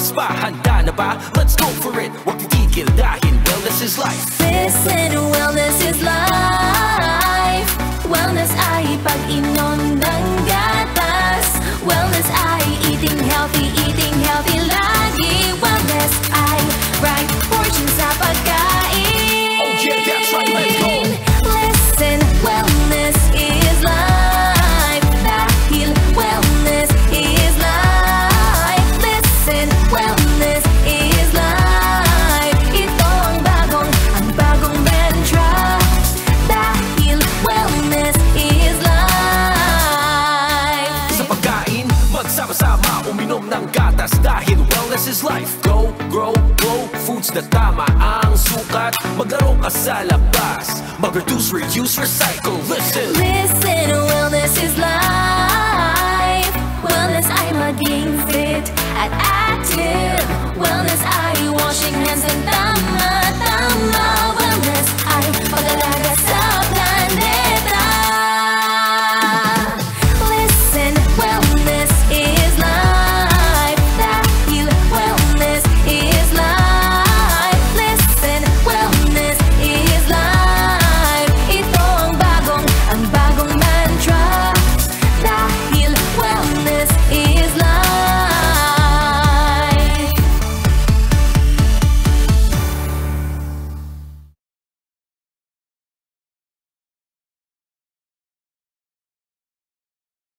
bukas pa, handa na ba? Let's go for it, huwag titigil dahil wellness is life. Listen, wellness is life. Wellness ay pag-inom ng gatas. Wellness ay eating healthy lagi. Wellness ay right portion sa pagkain. Oh yeah, that's right, let's go. Listen, wellness is life. Dahil wellness is life. Listen, wellness is life. Ito ang bagong mantra. Dahil wellness is life. Sa pagkain, magsama-sama uminom ng gatas dahil wellness is life. Go, grow, grow, foods na tama ang sukat. Maglaro ka sa labas, mag-reduce, reuse, recycle. Listen, wellness is life. Wellness ay maging fit at active.